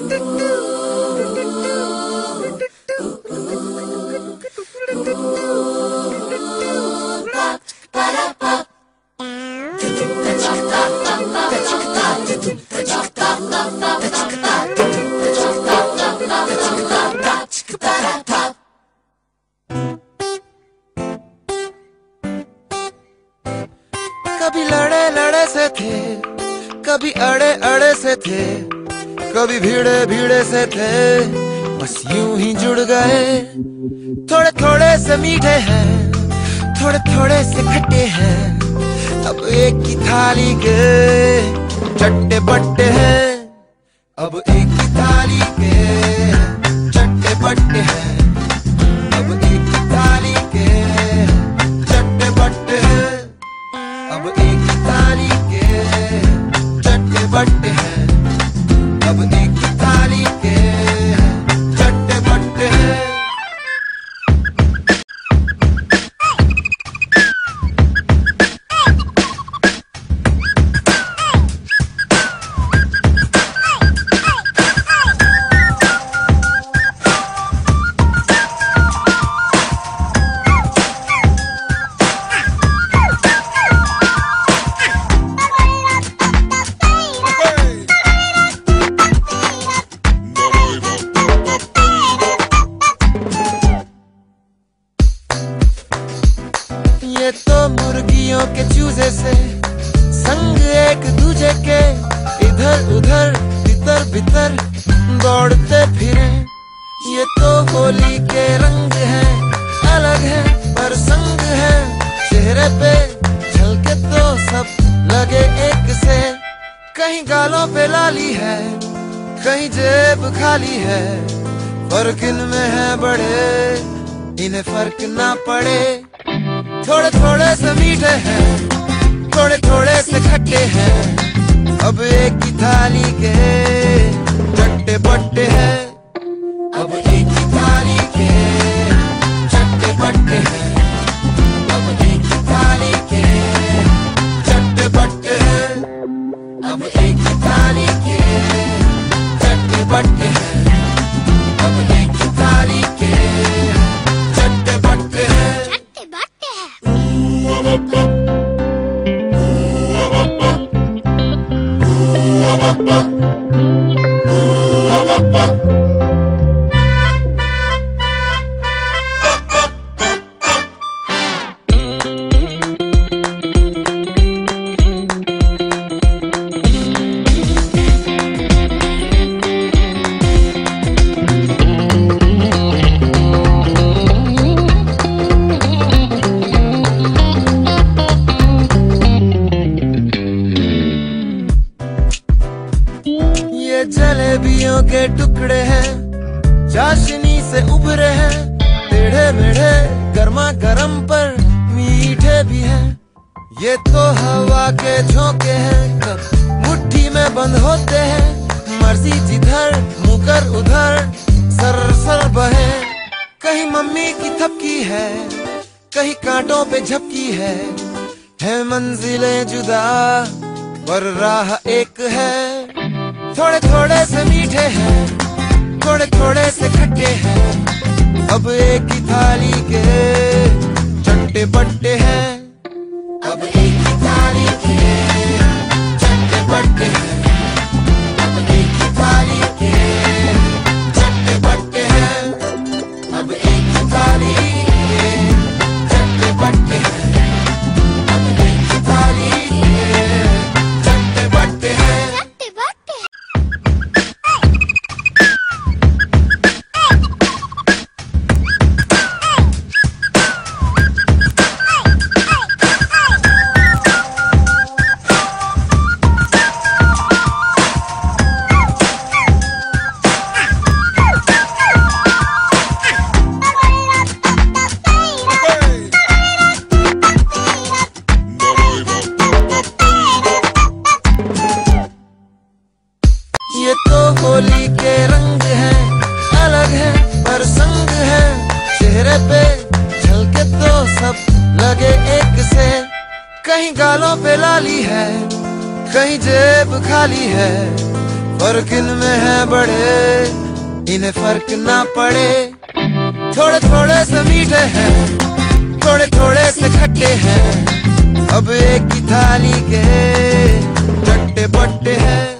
कभी लड़े लड़े से थे, कभी अड़े अड़े से थे, कभी भीड़े भीड़े से थे, बस यूं ही जुड़ गए। थोड़े थोड़े से मीठे हैं, थोड़े थोड़े से खट्टे हैं, अब एक ही थाली के चट्टे बट्टे हैं। अब एक ही थाली के चट्टे बट्टे हैं, अब एक ही थाली के चट्टे बट्टे हैं, अब एक ही थाली के चट्टे बट्टे हैं, अब एक ही थाली के चट्टे बट्टे हैं। ये तो मुर्गियों के चूजे से संग एक दूजे के इधर उधर तितर बितर दौड़ते फिरे। ये तो होली के रंग हैं, अलग हैं पर संग हैं, चेहरे पे झलके तो सब लगे एक से। कहीं गालों पे लाली है, कहीं जेब खाली है, फर्क इनमें है बड़े, इन्हें फर्क ना पड़े। थोड़े थोड़े से मीठे हैं, थोड़े थोड़े से खट्टे हैं, अब एक ही थाली के चट्टे बट्टे हैं, अब एक ही थाली के चट्टे बट्टे हैं, अब एक ही थाली के चट्टे बट्टे हैं, अब एक ही थाली के चट्टे बट्टे हैं, अब एक ही थाली के चट्टे बट्टे हैं। ये जलेबियों के टुकड़े हैं, चाशनी से उभरे हैं, टेढ़े मेढ़े गर्मा गर्म पर मीठे भी हैं। ये तो हवा के झोंके हैं, कब मुट्ठी में बंद होते हैं, मर्जी जिधर मुकर उधर सर सर बहे। कहीं मम्मी की थपकी है, कहीं कांटों पे झपकी है मंजिलें जुदा पर राह एक है। थोड़े थोड़े से मीठे हैं, थोड़े थोड़े से खट्टे हैं, अब एक ही थाली के चट्टे बट्टे हैं, अब एक ही थाली के चट्टे बट्टे हैं, अब एक ही थाली के चट्टे बट्टे हैं, अब एक ही थाली के चट्टे बट्टे हैं, अब एक ही थाली के चट्टे बट्टे हैं। ये तो होली के रंग हैं, अलग हैं पर संग हैं, चेहरे पे झलके तो सब लगे एक से। कहीं गालों पे लाली है, कहीं जेब खाली है, पर किन में है बड़े, इन्हें फर्क ना पड़े। थोड़े थोड़े से मीठे हैं, थोड़े थोड़े से खट्टे हैं, अब एक ही थाली के चट्टे बट्टे हैं।